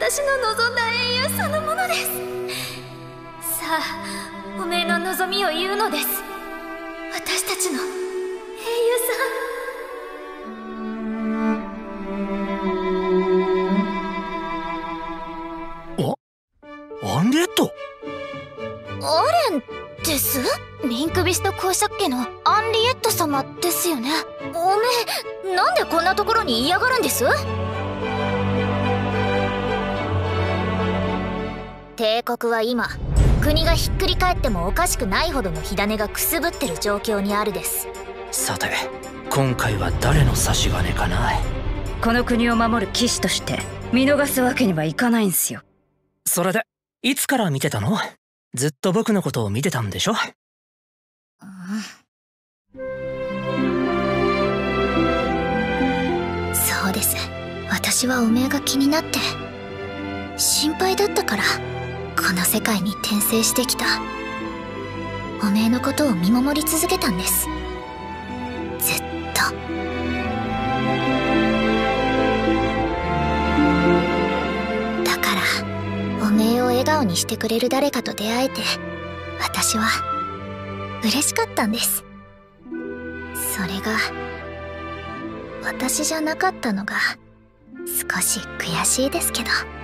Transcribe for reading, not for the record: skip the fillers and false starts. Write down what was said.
私の望んだ英雄そのものです。さあ、おめえの望みを言うのです。私たちの英雄さん。アンリエット。 アレンですリンクビスト公爵家のアンリエット様ですよね。おめえなんでこんなところに嫌がるんです？帝国は今国がひっくり返ってもおかしくないほどの火種がくすぶってる状況にあるです。 さて今回は誰の差し金かな。 この国を守る騎士として見逃すわけにはいかないんすよ。 それでいつから見てたの？ずっと僕のことを見てたんでしょ？ そうです。私はおめえが気になって心配だったからこの世界に転生してきた。おめえのことを見守り続けたんです。ずっと。だからおめえを笑顔にしてくれる誰かと出会えて私は嬉しかったんです。それが私じゃなかったのが少し悔しいですけど。